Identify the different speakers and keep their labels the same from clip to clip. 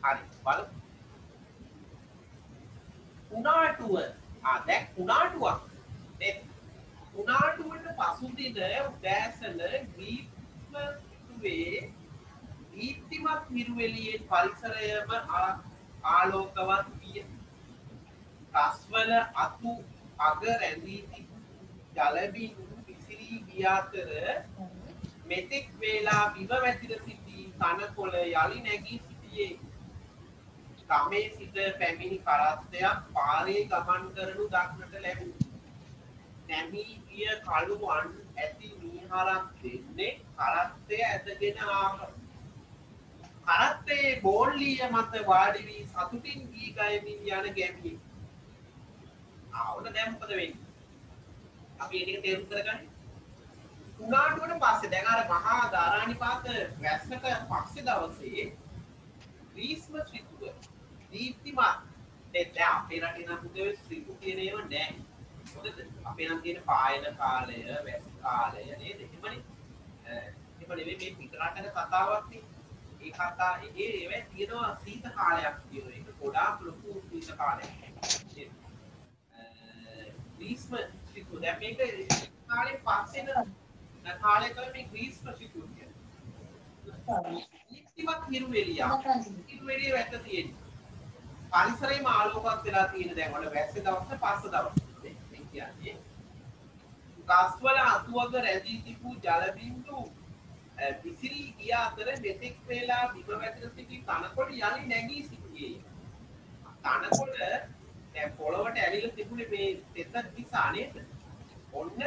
Speaker 1: හරි බලමු. උනාටුව දැන් උනාටුවක් නේද? උනාටුවට පසුදින උදෑසන ග්‍රීස්ම ඍතුවේ දීප්තිමත් හිරුවෙලියේ පරිසරයම ආලෝකවත් විය. කස්වල අතු අග රැඳී තිබූ ජලබිඳු විසිරී ගිය අතර මෙතෙක් වේලා බිම වැතිර සිටි තනකොළ යලි නැගී සිටියේ. ගමේ සිට පැමිණි කරත්තයක් පාරේ ගමන් කරනු දක්නට ලැබුණි. නැමී ගිය කළුවන් ඇති මීහරක් දෙන්නේ කරත්තය ඇදගෙන ආහ. කරත්තයේ බෝල්ලිය මත වාඩි වී සතුටින් ගී ගයමින් යන ගැමියෙක්. ඔන්න දැන් මොකද වෙන්නේ? අපි ඒක තේරුම් කරගන්න. උනාටුවට පස්සේ දැන් අර මහා ධාරානිපාත වැස්සට පස්සේ දවසේ ග්‍රීස්ම ඍතුව දීප්තිමත් දැන් අපේ රටේ නම් පුතේ ඍතු කියන ඒවා නැහැ. මොකද අපේ නම් තියෙන පායන කාලය, වැස්ස කාලය නේද? එහෙමනේ. එහෙම නෙවෙයි මේ පිටරටක කතාවක් නේ. ඒ කතා ඒවේ තියෙනවා සීත කාලයක් කියන එක. ගොඩාක් ලොකු සීත කාලයක්. ග්‍රීස්ම ඍතුව දැන් මේක කාලේ පස්සේන කාලේ තමයි මේ ග්‍රීස්ම ඍතුව කියන්නේ. දීප්තිමත් හිරුවෙලියා. හිරුවෙලිය වැට තියෙන්නේ. පරිසරයේම ආලෝකවත් වෙලා තියෙන දැන් වල වැස්සේ දවස් පස්ස දවස් මේ කියන්නේ ගස්වල අතුවක රැඳී තිබූ ජල බිඳු විසිරී ගිය අතර මෙතෙක් වේලා බිම වැතිර සිටි තනකොළ යලි නැගී සිටියේ. තනකොළ දැන් පොළවට ඇවිල්ලා තිබුණේ මේ තෙත නිසා නේද? ඔන්න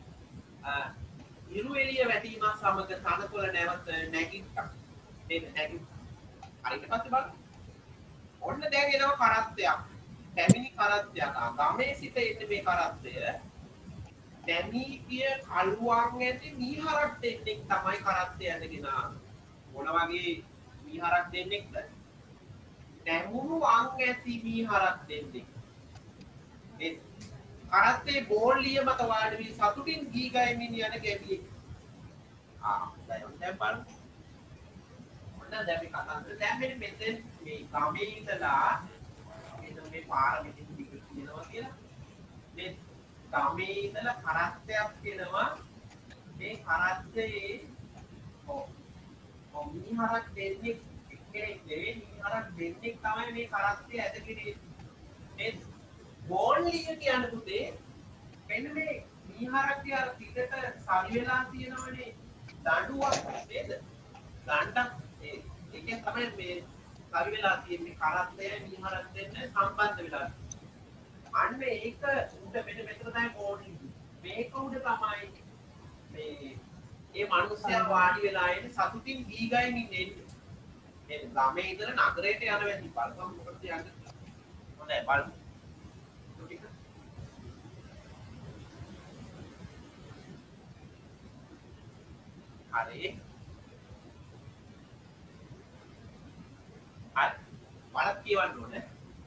Speaker 1: ඉරු එළිය වැටීම සමග තනකොළ නැවත නැගිට්ටා. නේද? නැගිට්ටා. හරියට පස්සේ බලන්න. ඔන්න දැන් එනවා කරත්තයක්. පැමිණි කරත්තයක්. ගමේ සිට එන්නේ මේ කරත්තය. දැමී ගිය කළුවන් ඇති මීහරක් දෙන්නෙක් තමයි කරත්තය ඇදගෙන ආවේ. මොන වගේ මීහරක් දෙන්නෙක්ද? දැමුණු අං ඇති මීහරක් දෙන්නෙක්. ඒ කරත්තේ බෝල්ලිය මත වාඩි වී සතුටින් ගී ගයමින් යන ගැමියෙක්. දැන් බලන්න. ඔන්න දැන් මේ කතාන්තර දැන් මෙතෙන් මේ ගමේ ඉඳලා මේ පාර මෙතන දිග කියනවා කියලා මේ ගමේ ඉඳලා කරත්තයක් කියනවා මේ කරත්තේ මීහරක් දෙන්නෙක් එක්කෙනෙක් නෙවෙයි මීහරක් දෙන්නෙක් තමයි මේ කරත්තේ ඇදගෙන මේ බෝල්ලිය කියන්නේ පුතේ මෙන්න මේ මීහරක් අර පිටට සරි වෙලා තියෙනවනේ දඬුවක් නේද දණ්ඩක් ඒකෙන් තමයි මේ සරි වෙලා තියෙන්නේ කරත්තේ මීහරක් දෙන්න සම්බන්ධ වෙලා අන්න ඒක උඩ මෙතන තමයි බෝඩින් මේක උඩ තමයි මේ ඒ මිනිස්සයා වාඩි වෙලා ඉන්නේ සතුටින් ගී ගයින් ඉන්නේ මේ ගමේ ඉඳලා නගරයට යන වෙද්දි බලපන් මොකද යන්නේ හොඳයි බලමු හරි බලක් කියවන්න ඕනේ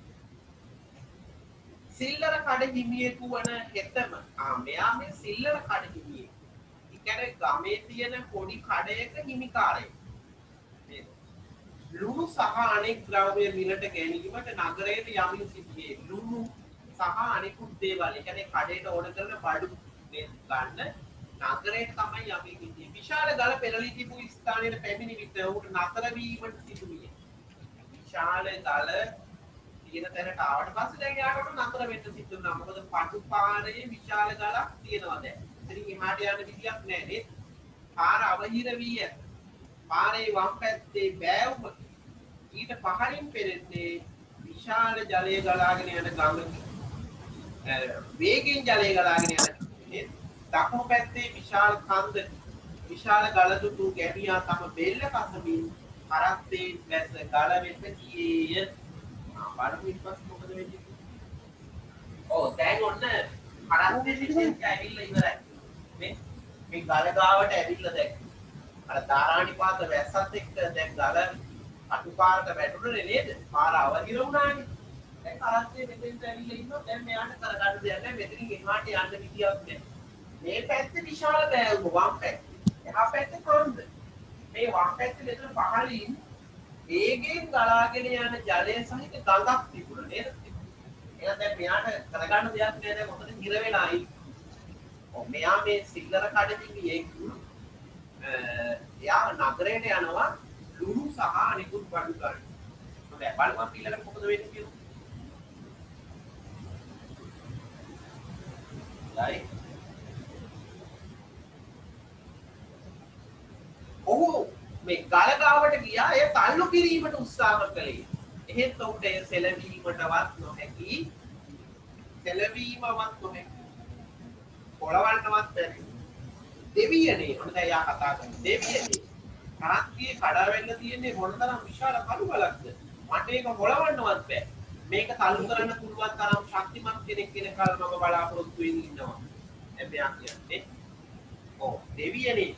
Speaker 1: සිල්ලර කඩ හිමියෙකු වන හෙතම මෙයා මේ සිල්ලර කඩ හිමියෙක්. ඒ කියන්නේ ගමේ තියෙන පොඩි කඩයක හිමිකාරයෙක්. නේද? ලුණු සහ අනෙක් ද්‍රව්‍ය මිලට ගැනීමට නගරයට යමින් සිටියේ. ලුණු සහ අනෙකුත් දේවල්. ඒ කියන්නේ කඩේට ඕන කරන බඩු නේද ගන්න නගරයට තමයි යමින් සිටියේ. විශාල ගල පෙරළී තිබූ ස්ථානයේ පැමිණි විට ඔහුට නතර වීමට සිදු විය. විශාල ගල තියෙන තැනට ආවට පස්සේ දැන් යාකට නතර වෙන්න සිද්ධ වුණා. මොකද පටු පාරේ විශාල ගලක් තියෙනවා දැන්. ඉතින් එහාට යන්න විදියක් නැහැ නේද? පාර අවහිර වී ඇත. පාරේ වම් පැත්තේ බෑවුම ඊට පහළින් පෙරෙන්නේ විශාල ජලය ගලාගෙන යන ගඟකි. වේගෙන් ජලය ගලාගෙන යන නේද? දකුණු පැත්තේ විශාල කන්ද විශාල ගල දුටු ගැමියා තම බෙල්ල කසමින් කරත්තේ වැස්ස ගල වෙත ගියේය. බලමු ඊපස් මොකද වෙන්නේ. දැන් ඔන්න කරත්තේ සිටින් ඇවිල්ලා ඉවරයි. මේ ගල ගාවට ඇවිල්ලා දැන් අර ධාරානිපාත වැස්සත් එක්ක දැන් ගල අටුපාරට වැටුනේ නේද? පාර අවහිර වුණානේ. දැන් කරත්තේ මෙතෙන්ට ඇවිල්ලා ඉන්නවා. දැන් මෙයාට කරගන්න දෙයක් නැහැ. මෙතනින් එහාට යන්න විදියක් නැහැ. මේ පැත්තේ විශාල බෑවුම වම් පැත්තේ. එහා පැත්තේ කොන්ද. මේ වම් පැත්තේ මෙතන පහළින් වේගයෙන් ගලාගෙන යන ජලය සහිත ගඟක් තිබුණා නේද? එහෙනම් දැන් මෙයාට කරගන්න දෙයක් නෑ දැන් මොකද හිර වෙලායි. ඔව් මෙයා මේ සිල්ලර කඩකින් එයා නගරයට යනවා ලුණු සහ අනිකුත් බඩු ගන්න. හොඳයි බලමු ඊළඟට මොකද වෙන්නේ කියලා. හරි. ඔහු මේ ගල ගාවට ගියා ඒ තල්ලු කිරීමට උත්සාහ කළේ. එහෙත් ඔහුට එය සෙලවීමටවත් නොහැකි. සෙලවීමවත් නොහැකි. පොළවන්නවත් බැරි. දෙවියනේ මොකද යා කතා කරන්නේ දෙවියනේ. කරත්තියේ කඩාවෙන්න තියෙන්නේ මොනතරම් විශාල කළු ගලක්ද? මට ඒක පොළවන්නවත් බෑ. මේක තල්ලු කරන්න පුළුවන් තරම් ශක්තිමත් කෙනෙක් කෙනකල් මම බලාපොරොත්තු වෙමින් ඉන්නවා. දැන් මෙයා කියන්නේ ඔව් දෙවියනේ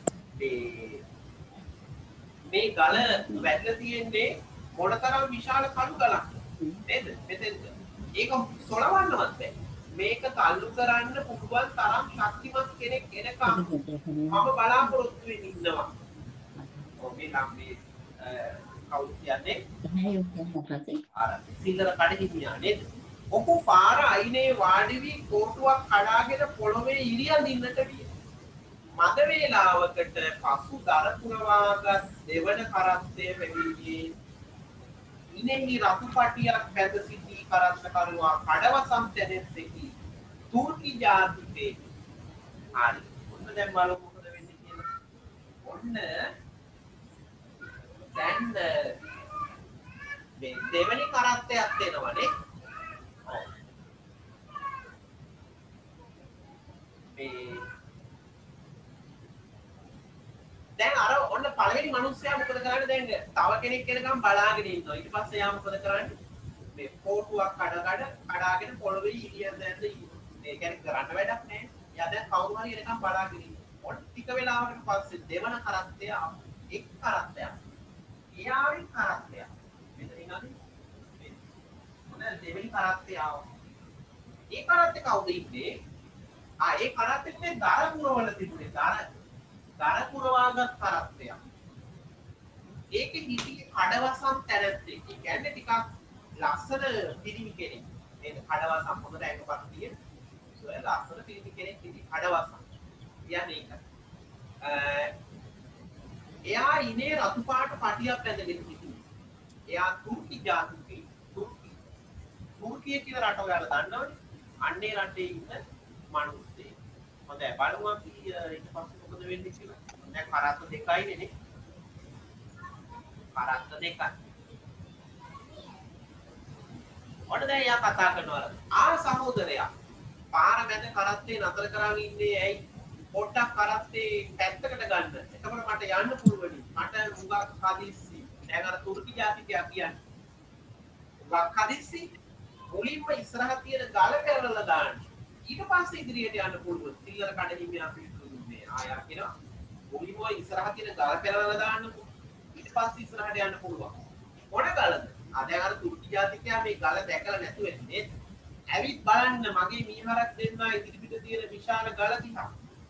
Speaker 1: මේ ගල වැටලා තියෙන්නේ මොනතරම් විශාල කළු ගලක් නේද? මෙතෙන්ද. ඒක සොලවන්නවත් බෑ. මේක තල්ලු කරන්න පුළුවන් තරම් ශක්තිමත් කෙනෙක් එනකම් මම බලාපොරොත්තු වෙමින් ඉන්නවා. ඔව් මේ ළම්බේ කවුද කියන්නේ? අර සිල්ලර කඩහිමියා නේද? ඔහු පාර අයිනේ වාඩි වී කෝටුවක් කඩාගෙන පොළොවේ ඉරියඳින්නට විය. මද වේලාවකට පසු දර පුරවාගත් දෙවන කරත්තය පැමිණියේ ඉනෙහි රතු පටියක් පැද සිටි කරත්තකරුවා කඩවසම් තැනෙත්සෙකි තුර්කි ජාතිකයෙකි. හරි. ඔන්න දැන් බලමු මොකද වෙන්නේ කියලා. ඔන්න දැන් මේ දෙවෙනි කරත්තයක් දෙනවනේ. ඔව්. මේ දැන් අර ඔන්න පළවෙනි මිනිස්සයා මොකද කරන්නේ දැන් තව කෙනෙක් එනකම් බලාගෙන ඉන්නවා ඊට පස්සේ යා මොකද කරන්නේ මේ කෝටුවක් කඩාගෙන පොළවේ ඉරියන් දැන්න ඉන්නවා මේ කියන්නේ කරන්න වැඩක් නැහැ යා දැන් කවුරු හරි එනකම් බලාගෙන ඉන්නවා ඔන්න ටික වෙලාවකට පස්සේ දෙවන කරත්තය එක් කරත්තයක් ඊයාවේ කරත්තයක් මෙතන ඉන්නවනේ ඔන්න දෙවෙනි කරත්තය ආවා ඒ කරත්තේ කවුද ඉන්නේ ඒ කරත්තේ මේ දර පුරවල තිබුණේ දර පුරවාගත් කරත්තයක්. ඒකෙ හිටියේ කඩවසම් තැනැත්තෙක්. ඒ කියන්නේ ටිකක් ලස්සන පිරිමි කෙනෙක්. නේද? කඩවසම් හොඳට ඇඟපත් තියෙන. ලස්සන පිරිමි කෙනෙක් ඉතින් කඩවසම්. කියන්නේ ඒක. එයා ඉනේ රතු පාට පටියක් ඇඳගෙන හිටියේ. එයා තුර්කි ජාතිකයෙක්. තුර්කිය කියන රට ඔයාලා දන්නවනේ. අන්නේ රටේ ඉන්න මිනිස්සෙක්. හොඳයි බලමු අපි ඊට පස්සේ මොකද වෙන්නේ කියලා. දැන් කරත්ත දෙකයි නේ. කරත්ත දෙකයි. ඔන්න දැන් යා කතා කරනවා. සහෝදරයා පාර මැද කරත්තේ නතර කරන් ඉන්නේ ඇයි? පොඩ්ඩක් කරත්තේ පැත්තකට ගන්න. එතකොට මට යන්න පුළුවනි. මට මුගක් හදිස්සි. දැන් අර තුර්කි ජාතිකයා කියන්නේ. මුගක් හදිස්සි. මුලින්ම ඉස්සරහ තියෙන ගල පෙරලලා දාන්න. ඊට පස්සේ ඉදිරියට යන්න පුළුවන්. සිල්ලර කඩහිමියා පිටුනේ ආයා කියනවා. මුලින්ම ඉස්සරහ තියෙන ගල පෙරලලා දාන්නකෝ. ඊට පස්සේ ඉස්සරහට යන්න පුළුවන්. මොන ගලද? දැන් අර තුර්කි ජාතිකයා මේ ගල දැකලා නැතුව නේද? ඇවිත් බලන්න මගේ මීහරක් දෙන්නා ඉදිරිපිට තියෙන විශාල ගල දිහා.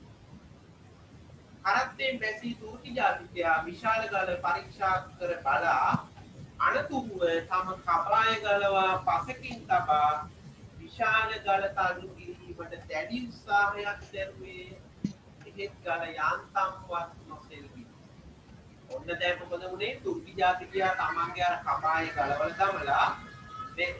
Speaker 1: කරත්තෙන් බැසී තුර්කි ජාතිකයා විශාල ගල පරීක්ෂා කර බලා අනතුරුව තම කපාය ගලවා පසකින් තබා විශාල ගල තල්ලු කිරීමට දැඩි උත්සාහයක් දැරුවේ. එහෙත් ගල යාන්තම්වත් නොසෙල්වි. ඔන්න දැන් මොකද වුනේ? තුර්කි ජාතිකයා තමන්ගේ අර කපාය ගලවල දමලා මේ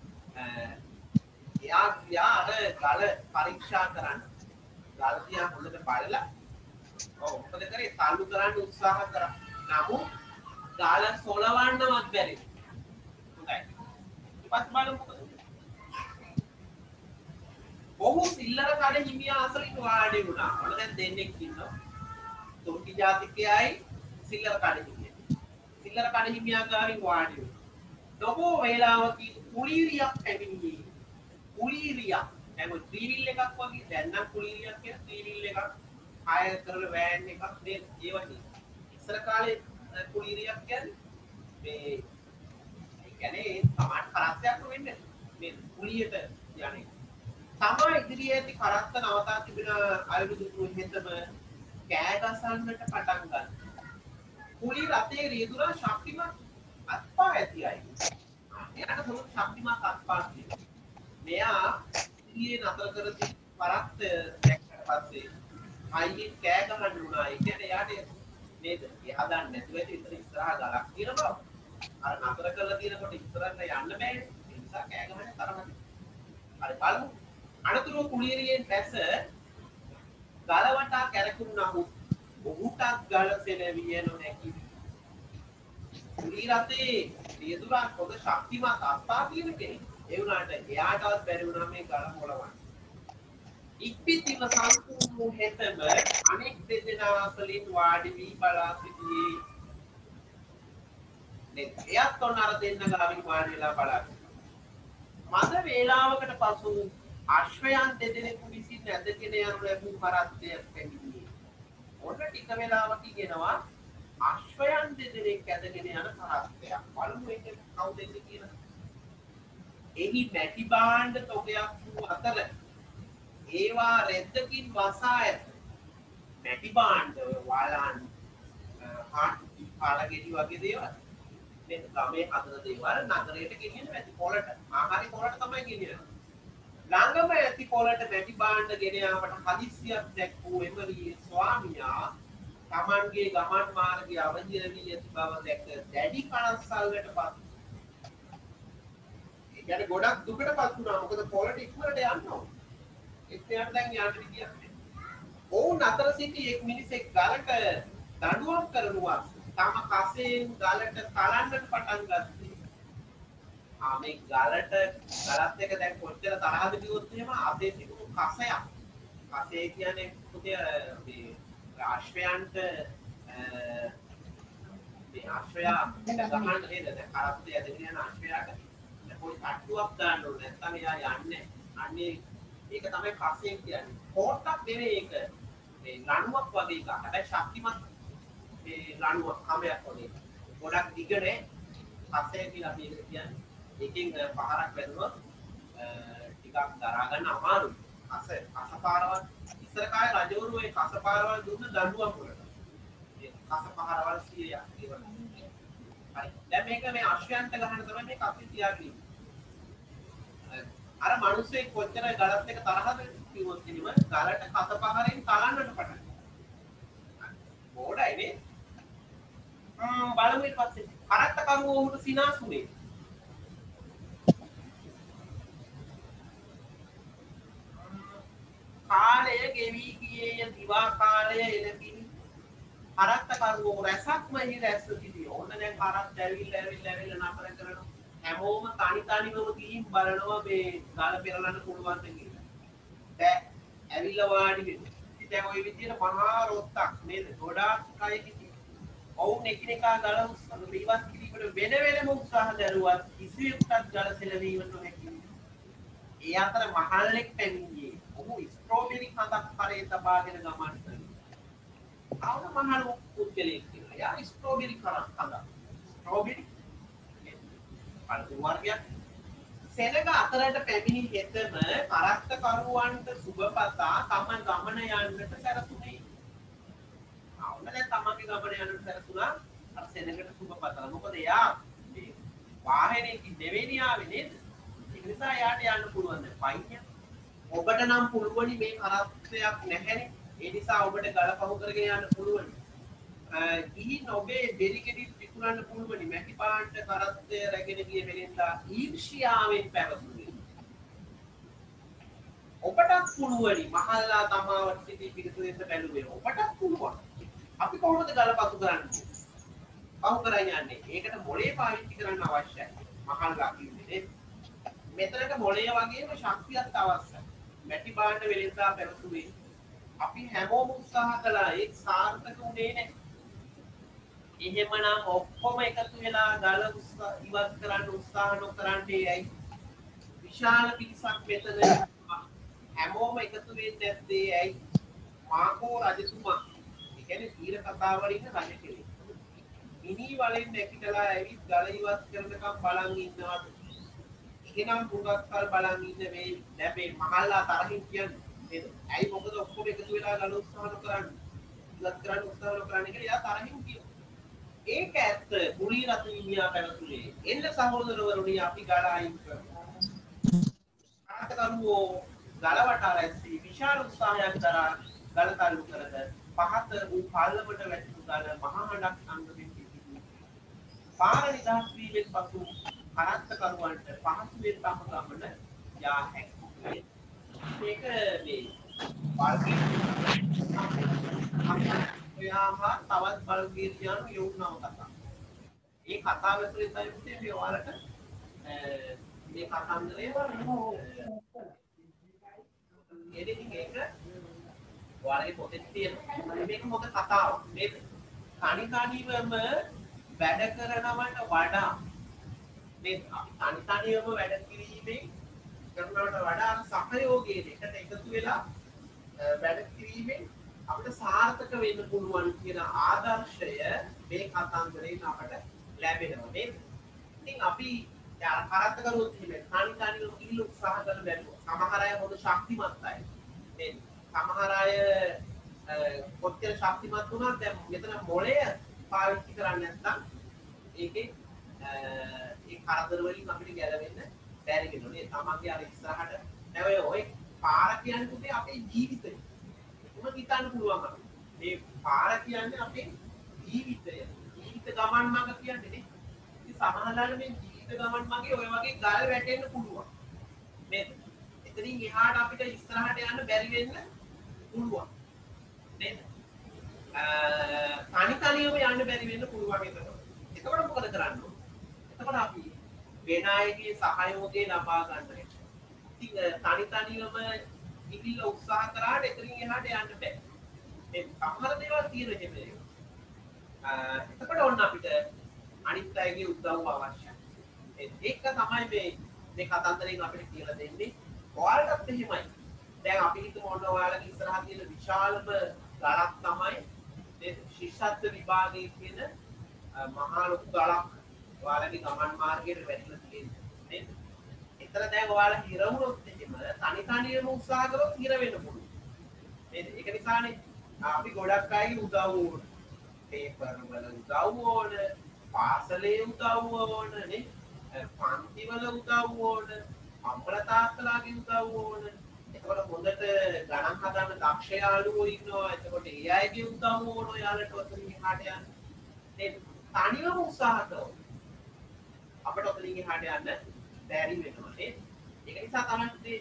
Speaker 1: එයා අර ගල පරීක්ෂා කරන්න. ගල දිහා හොඳට බලලා මොකද කරේ? තල්ලු කරන්න උත්සාහ කරා. නමුත් ගල සොලවන්නවත් බැරි. හොඳයි. ඊපස් බලමු මොකද? ඔහු සිල්ලර කඩහිමියා අසලින් වාඩි වුණා. ඔන්න දැන් දෙන්නෙක් ඉන්නවා. තුර්කි ජාතිකයයි සිල්ලර කඩහිමියා. සිල්ලර කඩහිමියා ගාවින් වාඩි වුණා. නොබෝ වේලාවකින් කුලීරියක් පැමිණියේ. කුලීරියක්. එහම ත්‍රිවිල් එකක් වගේ දැන් නම් කුලීරියක් කියන ත්‍රිවිල් එකක් ආය කරලා වෑන් එකක් නේද? ඒ වගේ. ඉස්සර කාලේ කුලීරියක් කියන්නේ මේ ඒ කියන්නේ සමාන කරත්තයක් වෙන්නේ. මේ කුලියට යන්නේ තමා ඉදිරියේ ඇති කරත්ත නවතා තිබෙන අයුරු හෙතම කෑ ගසන්නට පටන් ගත්තා. කුලී රථයේ රියදුරා ශක්තිමත් අත්පා ඇති අය. එයාට සමහර ශක්තිමත් අත්පා තියෙනවා. මෙයා ඊයේ නතර කර තිබ්බ පරක්ත දැක්කට පස්සේ අයියෙන් කෑ ගහන්න උනා. ඒ කියන්නේ එයාට නේද? එයා දන්නේ නැතුව ඇති ඉතින් ඉස්සරහා ගලක් තියෙන බව. අර නතර කරලා තියෙනකොට ඉස්සරහට යන්න බෑනේ. ඒ නිසා කෑ ගහන්නේ තරහද. හරි බලමු. අනතුරුව කුලියරියෙන් පැස ගලවටා කැරකුණු නමුත් ඔහුටත් ගල සෙලවිය නොහැකි. කුලී රතේ රියදුරා පොද ශක්තිමත් අත්පා තියෙන කෙනෙක්. ඒ වුණාට එයාටවත් බැරි වුණා මේ ගල පොළවන්න. ඉක්පිතිව සම්පූර්ණ හෙතම අනෙක් දෙදෙනා අසලින් වාඩි වී බලා සිටියේ. එයත් ඔන්න අර දෙන්න ගාවින් වාඩි වෙලා බලා මද වේලාවකට පසු අශ්වයන් දෙදෙනෙකු විසින් ඇදගෙන යනු ලැබූ කරත්තයක් පැමිණියේ. ඔන්න ටික වේලාවකින් එනවා අශ්වයන් දෙදෙනෙක් ඇදගෙන යන කරත්තයක්. බලමු ඒක කවුද කියලා. එහි මැටි භාණ්ඩ තොගයක් වූ අතර ඒවා රෙද්දකින් වසා ඇත. මැටි භාණ්ඩ වාලන් පාලගෙඩි වගේ දේවල්. මේ ගමේ හදන දේවල් නගරයට ගෙනියන මැටි පොළට ආහාරي පොළට තමයි ගෙනියන්නේ. ළඟම ඇති පොළට මැටි භාණ්ඩ ගෙන යාමට හදිස්සියක් දැක්වූ එමරියේ ස්වාමියා තමන්ගේ ගමන් මාර්ගයේ අවදිර වී ඇති බව දැක දැඩි කනස්සල්ලට පත්. ඒ කියන්නේ ගොඩක් දුකටපත් වුණා. මොකද පොළට ඉක්මනට යන්න ඕන. එක්කයන් දැන් යන්න විදියක් නැහැ. ඔවුන් අතර සිටි එක් මිනිසෙක් ගලට දඬුවම් කරනවා. තම කසයෙන් ගලට තලන්නට පටන් ගත්තේ. මේ ගලට ගලත් එක දැන් කොච්චර තරහද කිව්වොත් එහෙම අතේ තිබුණු කසයක්. කසය කියන්නේ පුතේ මේ ආශ්‍රයන්ට මේ ආශ්‍රයා ගහන්න නේද? දැන් කරත්තේ ඇදගෙන යන ආශ්‍රයාට පොඩි තට්ටුවක් දාන්න ඕනේ. නැත්නම් එයා යන්නේ. අන්නේ ඒක තමයි කසයෙන් කියන්නේ. පොට්ටක් නෙවෙයි ඒක. මේ ලණුවක් වගේ එකක්. හැබැයි ශක්තිමත් මේ ලණුවක් කමයක් වගේ. ගොඩක් දිගනේ කසය කියලා අපි ඒක කියන්නේ. එකකින් පහරක් වැදුනොත් ටිකක් දරා ගන්න අමාරුයි. කසපාරවල් ඉස්සර කාලේ රජවරු ඒ කසපාරවල් දුන්න දඬුවම් වලට. ඒ කසපාරවල් 100ක් ඒවා. හරි. දැන් මේක මේ අශ්වයන්ට ගහන තමයි මේ කපි තියාගෙන ඉන්නේ. අර මිනිස්සේ කොච්චර ගලත් එක තරහද කිව්වොත් එහෙම ගලට කසපාරෙන් තලන්නට පටන් ගන්නවා. බෝඩයි නේ. බලමු ඊට පස්සේ කරත්ත කරුවෝ උහුට සිනාසුනේ. කාලය ගෙවි ගියේ දිවා කාලය එළඹිනි. කරත්ත කරුවෝ රැසක්ම එහි රැස් සිටියේ. ඕන දැන් කරත් ඇවිල්ලා නතර කරනවා. හැමෝම තනිවම ගිහින් බලනවා මේ ගල පෙරලන්න පුළුවන්ද කියලා. දැන් ඇවිල්ලා වාඩි වෙනවා. ඉතින් දැන් ওই විදියට මහා රොත්තක් නේද? ගොඩාක් කය කිසි. ඔවුන් එකිනෙකා ගල උස්සන ඉවත් කිරීමට වෙනම උත්සාහ දරුවත් කිසිවෙකුටත් ගල සෙලවීමට නොහැකි. ඒ අතර මහල්ලෙක් පැමිණියේ. ඔහු ස්ට්‍රෝබෙරි කඳක් කරේ තබාගෙන ගමන් කරනවා. ආවම මහල් පුද්ගලයෙක් කියලා. යා ස්ට්‍රෝබෙරි කඳක්. ස්ට්‍රෝබෙරි පළතුරු වර්ගයක්. සෙනග අතරට පැමිණි හෙතම කරත්ත කරුවන්ට සුබපතා තම ගමන යන්නට සැරසුනේ. ආවම දැන් තමන්ගේ ගමන යන්නට සැරසුණා. අර සෙනගට සුබපතා. මොකද එයා මේ වාහනේකින් නෙවෙයි ආවේ නේද? ඒ නිසා යාට යන්න පුළුවන් දැන් පයින්. ඔබට නම් පුළුවනි මේ කරත්තයක් නැහැනේ. ඒ නිසා ඔබට ගල පහු කරගෙන යන්න පුළුවනි. ගිහින් ඔබේ බෙරිකෙඩි විකුණන්න පුළුවනි. මැටි පාන්ට කරත්තය රැගෙන ගිය වෙලෙන්දා ඊර්ෂ්‍යාවෙන් පැවතුනේ. ඔබටත් පුළුවනි මහල්ලා තමාවට සිටි පිරිස දෙස බැලුවේ. ඔබටත් පුළුවන්. අපි කොහොමද ගල පසු කරන්නේ? පහු කරගෙන යන්නේ. ඒකට මොලේ පාවිච්චි කරන්න අවශ්‍යයි. මහල්ලා කිව්වේ මෙතනට මොලේ වගේම ශක්තියක් අවශ්‍යයි. මැටි බාණ්ඩ වෙලෙන්දා පැවතුනේ. අපි හැමෝම උත්සාහ කළා ඒක සාර්ථක වුණේ නැහැ. එහෙමනම් ඔක්කොම එකතු වෙලා ගල ඉවත් කරන්න උත්සාහ නොකරන්නේ ඇයි? විශාල පිරිසක් මෙතන හැමෝම එකතු වෙන්නේ නැත්තේ ඇයි? මාකෝ රජතුමා. ඒ කියන්නේ තීර කතාවලින් රජ කෙනෙක්. මිනි වලින් නැකිටලා ඇවිත් ගල ඉවත් කරනකම් බලන් ඉන්නවද? එහෙනම් පුඟක් කල් බලන් ඉන්න මේ දැන් මේ මහල්ලා තරහින් කියන්නේ නේද? ඇයි මොකද ඔක්කොම එකතු වෙලා ගල උත්සාහ නොකරන්නේ? ඉවත් කරන්න උත්සාහ නොකරන්නේ කියලා එයා තරහින් කියනවා. ඒක ඇත්ත කුලී රතු හිමියා පැවසුවේ එන්න සහෝදරවරුනි අපි ගලයින් කරකරුවෝ ගලවට රැස්වී විශාල උත්සාහයක් දරා ගල තල්ලු කරද පහත වූ පල්ලමට වැටුණු ගල මහා හඬක් අංගමින් පිහිටි පාර නිදහස් වීමෙන් පසු කරත්තකරුවන්ට පහසුවෙන් තම ගමන යා හැකියි. මේක මේ බල්ගේ ඔයාමා තවත් බල්ගේරියානු යොවුනව කතා. ඒ කතාව ඇතුලේ තමයි මේ ඔයාලට මේ කතන්දරය එදින එක ඔයාලගේ පොතේ තියෙනවා. මේක මොකද කතාව. මේ තනි තනිවම වැඩ කරනවට වඩා මේ තනි තනිවම වැඩ කිරීමෙන් කරනවට වඩා සහයෝගයෙන් එකට එකතු වෙලා වැඩ කිරීමෙන් අපිට සාර්ථක වෙන්න පුළුවන් කියන ආදර්ශය මේ කතන්දරයෙන් අපට ලැබෙනවා නේද? ඉතින් අපි කරත්ත කරුවොත් එහෙම තනි තනිවම කිල්ල උත්සාහ කරන බැලුවා. සමහර අය හොඳ ශක්තිමත් අය. මේ සමහර අය කොච්චර ශක්තිමත් වුණත් දැන් මෙතන මොළය පාවිච්චි කරන්නේ නැත්නම් ඒකේ ඒ කරදර වලින් අපිට ගැලවෙන්න බැරි වෙනවා නේ. තමන්ගේ අර ඉස්සරහට නැවේ ඔය පාර කියන්නේ පුතේ අපේ ජීවිතේ. මොකද හිතන්න පුළුවන් අපිට. මේ පාර කියන්නේ අපේ ජීවිතය. ජීවිත ගමන් මඟ කියන්නේ නේ. ඉතින් සමහරවිට මේ ජීවිත ගමන් මගේ ඔය වගේ ගල් වැටෙන්න පුළුවන්. නේද? එතනින් එහාට අපිට ඉස්සරහට යන්න බැරි වෙන්න පුළුවන්. නේද? තනි තනියම යන්න බැරි වෙන්න පුළුවන් එතකොට. එතකොට මොකද කරන්න ඕන? එතකොට අපි වෙන අයගේ සහයෝගය ලබා ගන්න. ඉතින් තනි තනියම ඉවිල්ලා උත්සාහ කරාට එතනින් එහාට යන්න බෑ. මේ සමහර දේවල් තියෙන හැබැයි. එතකොට ඕන අපිට අනිත් අයගේ උදව්ව අවශ්‍යයි. ඒක තමයි මේ කතන්දරෙන් අපිට කියලා දෙන්නේ. ඔයාලටත් එහෙමයි. දැන් අපි හිතමු ඔන්න ඔයාලගේ ඉස්සරහා තියෙන විශාලම ගලක් තමයි මේ ශිෂ්‍යත්ව විභාගයේ කියන මහා ලොකු ගලක් ඔයාලගේ ගමන් මාර්ගයට වැටිලා තියෙනවා. නේද? එතන දැන් ඔයාලා හිර වුණොත් එහෙම තනි තනියම උත්සාහ කරොත් හිර වෙන්න පුළුවන්. නේද? ඒක නිසානේ අපි ගොඩක් අයගේ උදව් ඕන. පේපර් වල උදව් ඕන, පාසලේ උදව් ඕන නේ. පන්ති වල උදව් ඕන, අම්මලා තාත්තලාගේ උදව් ඕන. එතකොට හොඳට ගණන් හදන්න දක්ෂ යාළුවෝ ඉන්නවා. එතකොට ඒ අයගේ උදව් ඕන ඔයාලට ඔතනින් එහාට යන්න. නේද? තනියම උත්සාහ කරොත් අපිට ඔතනින් එහාට යන්න බැරි වෙනවා නේද? ඒක නිසා තමයි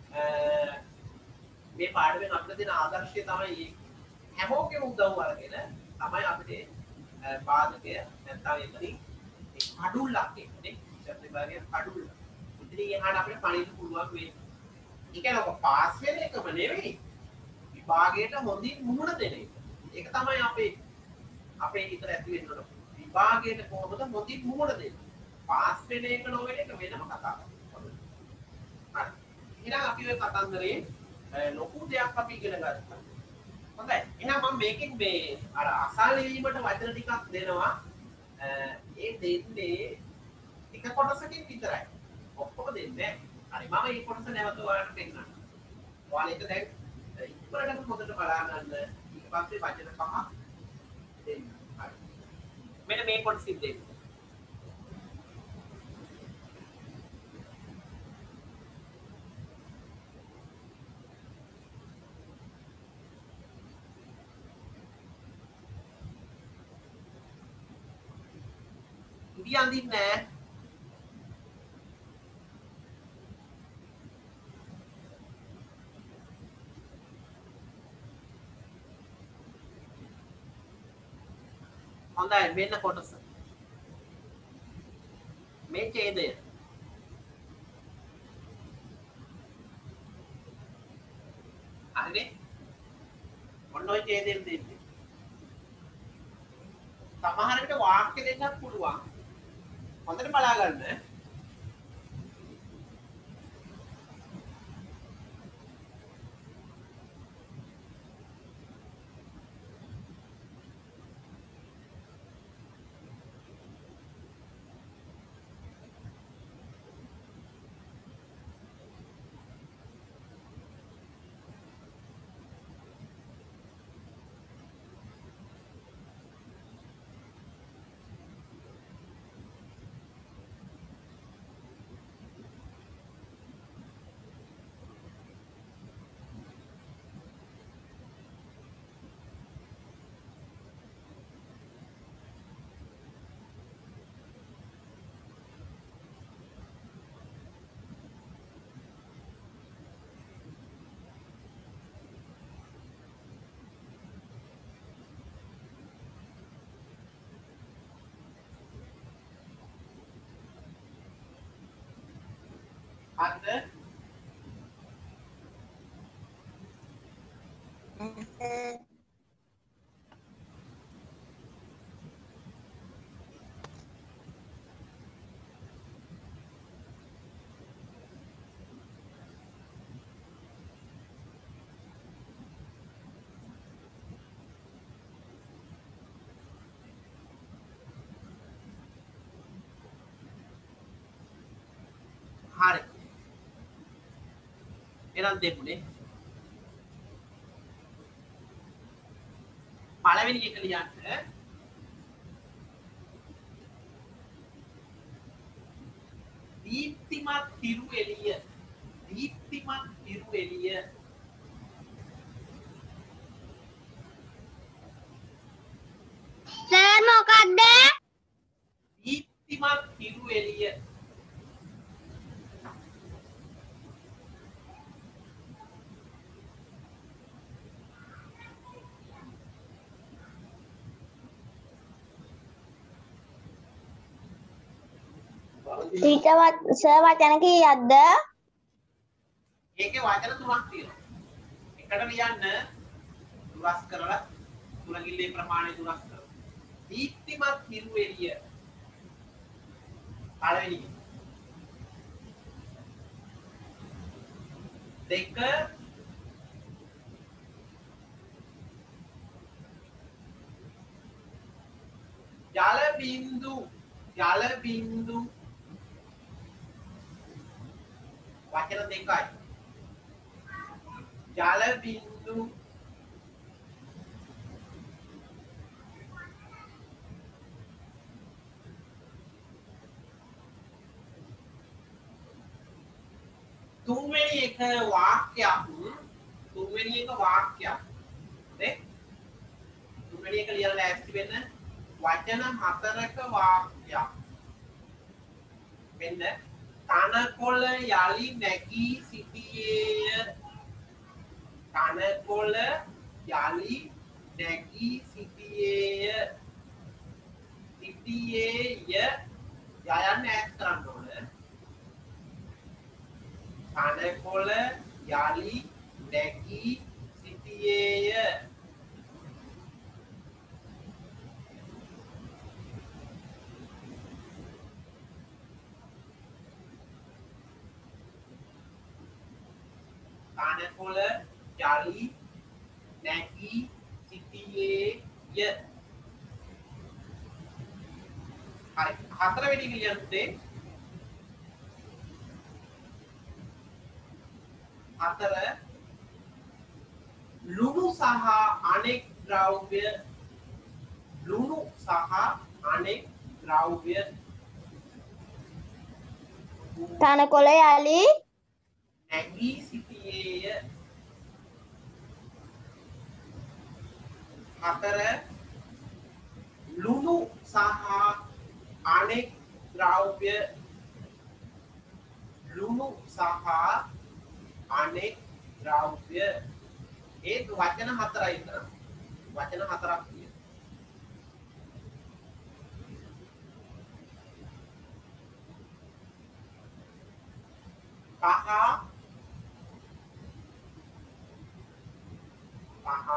Speaker 1: මේ පාඩමෙන් අපිට දෙන ආදර්ශය තමයි හැමෝගෙම උදව් අරගෙන තමයි අපිට බාධකය නැත්නම් එතනින් ඒ කඩුල්ලක් එන්නේ. ශබ්ද විභාගයේ කඩුල්ල. ඉතින් එහාට අපිට පණින්න පුළුවන් වෙන්නේ. ඒ කියන්නේ ඔක පාස් වෙන එකම නෙවෙයි. විභාගයට හොඳින් මුහුණ දෙන එක. ඒක තමයි අපේ හිතට ඇති වෙන්න ඕන. විභාගයට කොහොමද හොඳින් මුහුණ දෙන්නේ? පාස් වෙන එක නොවන එක වෙනම කතාවක්. හරි. එහෙනම් අපි ඔය කතන්දරේ ලොකු දෙයක් අපි ඉගෙන ගත්තා. හොඳයි. එහෙනම් මම මේකෙන් මේ අර අසාලීමට වචන ටිකක් දෙනවා. ඒ දෙන්නේ එක කොටසකින් විතරයි. ඔක්කොම දෙන්නේ නැහැ. හරි මම මේ කොටස නැවත ඔයාලට පෙන්නන්නම්. ඔයාලා ඒක දැන් ඉක්මනටම හොඳට බලා ගන්න. ඊට පස්සේ වචන පහ දෙන්න. හරි. මෙන්න මේ කොටසින් දෙන්න. ඉදි අඳින්නේ නැහැ. හොඳයි මෙන්න කොටස. මේ ඡේදය. හරිනේ? ඔන්න ඔය ඡේදයෙන් දෙන්නේ. සමහර විට වාක්‍ය දෙන්නත් පුළුවන්. හොඳට බලා ගන්න. අන්න හරි. එහෙනම් දෙමුනේ. පළවෙනි එක ලියන්න. දීප්තිමත් හිරු එළිය. දීප්තිමත් හිරු එළිය.
Speaker 2: සර් මොකක්ද?
Speaker 1: දීප්තිමත් හිරු එළිය.
Speaker 2: ඊටවත් සර් වචන කීයක්ද?
Speaker 1: ඒකේ වචන තුනක් තියෙනවා. එකට ලියන්න දුරස් කරලා තුනගිල්ලේ ප්‍රමාණය දුරස් කරලා. දීප්තිමත් හිරු එළිය. පළවෙනි එක. දෙක ජල බින්දු වචන දෙකයි. ජල බින්දු තුන්වෙනි එක වාක්‍යයක්. තුන්වෙනි එක වාක්‍යයක්. නේ? තුන්වෙනි එක ලියලා ලෑස්ති වෙන්න. වචන හතරක වාක්‍යයක්. මෙන්න තනකොළ යලි නැගී සිටියේය. තනකොළ යලි නැගී සිටියේය. සිටියේය යයන් ඈත් කරන්න ඕන. තනකොළ යලි නැගී සිටියේය. තනකොළ යලි නැගී සිටියේය. හරි. හතරවෙනි එක ලියන්නේ. හතර ලුණු සහ අනෙක් ද්‍රව්‍ය. ලුණු සහ අනෙක් ද්‍රව්‍ය.
Speaker 2: තනකොළ යලි
Speaker 1: නැගී සිටියේය. හතර ලුණු සහ අනෙක් ද්‍රව්‍ය. ලුණු සහ අනෙක් ද්‍රව්‍ය. ඒ වචන හතරයි විතර. වචන හතරක් තියෙනවා. පහ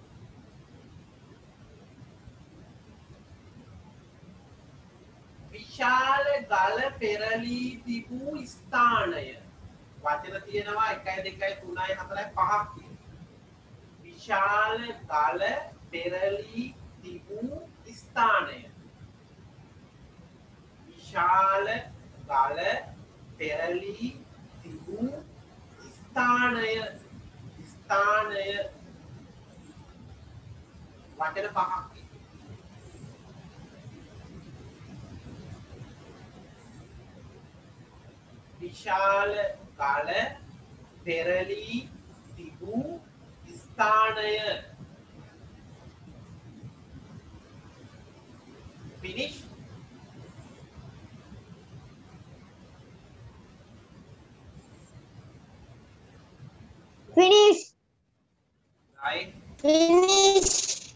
Speaker 1: විශාල ගල පෙරලී තිබූ ස්ථානය. වචන තියෙනවා 1 2 3 4 5ක් තියෙනවා. විශාල ගල පෙරලී තිබූ ස්ථානය. විශාල ගල පෙරලී තිබූ ස්ථානය. ස්ථානය වචන පහක් තියෙනවා. විශාල ගල පෙරලී තිබූ ස්ථානය. finish.
Speaker 2: finish
Speaker 1: right.
Speaker 2: finish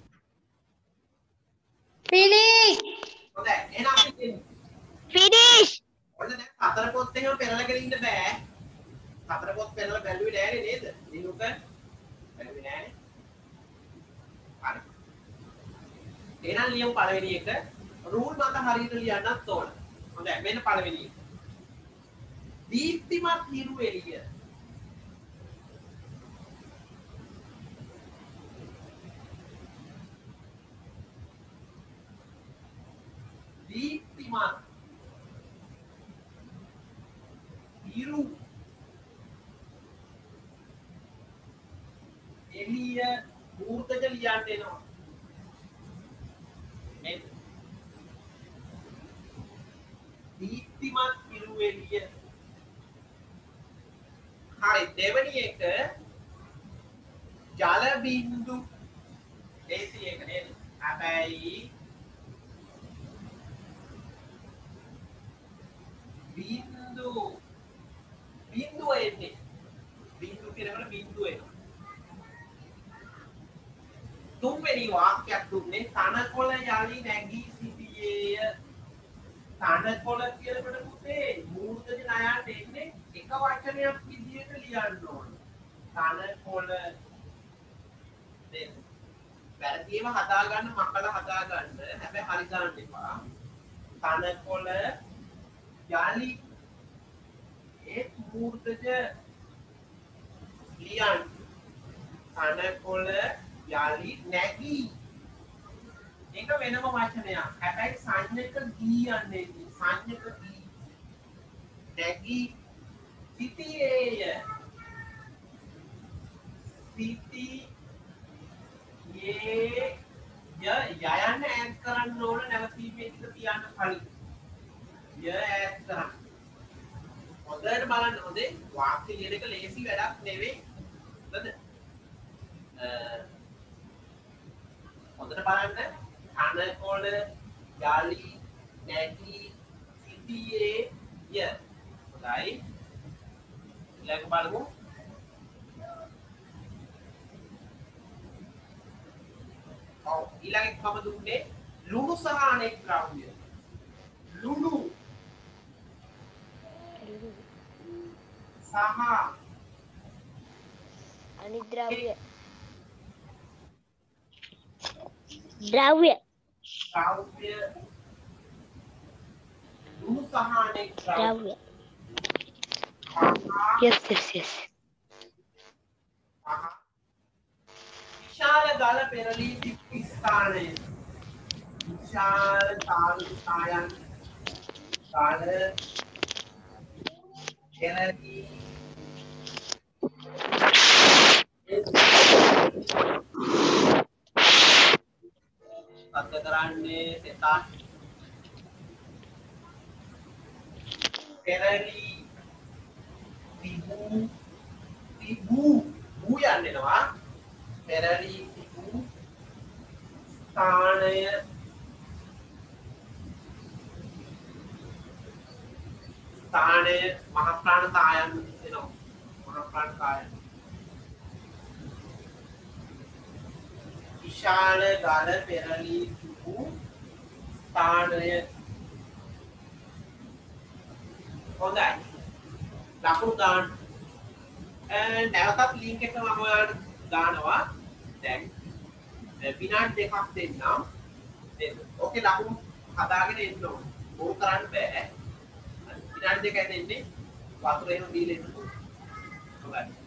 Speaker 2: finish
Speaker 1: හොඳයි. එහෙනම් අපි
Speaker 2: finish
Speaker 1: ඔන්න දැන් හතර පොත් එහෙම පෙරලගෙන ඉන්න බෑ. හතර පොත් පෙරලා බැලුවේ නෑනේ නේද? දිනුක බැලුවේ නෑනේ. හරි. එහෙනම් ලියමු පළවෙනි එක. රූල් මත හරියට ලියන්නත් ඕන. හොඳයි මෙන්න පළවෙනි එක. දීප්තිමත් හිරු එළිය. දීප්තිමත් හිරු එළිය මූර්තජ ලියන්න එනවා. නේද? දීප්තිමත් හිරු එළිය. හරි දෙවෙනි එක ජල බින්දු ඒසි එක නේද? හැබැයි බින්දුව එන්නේ. බින්දු කියනකොට බින්දුව එනවා. තුන්වෙනි වාක්‍යයක් දුන්නේ තනකොළ යලි නැගී සිටියේය. තනකොළ කියනකොට පුතේ මූර්තජ ණයන්ට එන්නේ එක වචනයක් විදියට ලියන්න ඕන. තනකොළ දෙන්න. වැරදිම හදා ගන්න මකල හදා ගන්න. හැබැයි හරි ගන්න එපා. තනකොළ යලි ඒ මූර්තජ ලියන්න. තනකොළ යලි නැගී. ඒක වෙනම වචනයක්. හැබැයි සංඥක දී යන්නේ. සංඥක දී. නැගී සිටියේය. සිටියේ යයන් ඈඩ් කරන්න ඕන නැවතීමේ ටික තියන්න කලින්. ය ඈඩ් කරන්න. හොඳට බලන්න හොඳේ වාක්‍ය ලියන එක ලේසි වැඩක් නෙවෙයි. හරිද? හොඳට බලන්න තනකොළ යලි නැගී සිටියේ ය. හොඳයි. ඊළඟ බලමු. ඔව් ඊළඟ මම දුන්නේ ලුණු සහ අනෙක් ද්‍රව්‍ය. ලුණු සහ
Speaker 2: අනිත් ද්‍රව්‍ය. ද්‍රව්‍ය.
Speaker 1: ලුණු සහ අනෙක් ද්‍රව්‍ය.
Speaker 2: Yes.
Speaker 1: විශාල ගල පෙරළී තිබු ස්ථානය. විශාල තාලුකායන් ගල පෙරළී සත්‍ය කරන්නේ තෙතා පෙරළී තිබු යන්නේනවා පෙරළී තිබු ස්ථානය මහ ප්‍රාණ කායන් එනවා. මහ ප්‍රාණ කායන් විශාල ගල පෙරළී තිබු ස්ථානය. හොඳයි. ලකුණු දාන්න. නැවතත් ලින්ක් එක මම ඔයාලට දානවා. දැන් විනාඩි දෙකක් දෙන්නම්. ඕකේ ලකුණු හදාගෙන එන්න ඕන. බොරු කරන්න බෑ. විනාඩි දෙකක් දෙන්නේ. වතුර එහෙම දීලා ඉන්න. හොඳයි.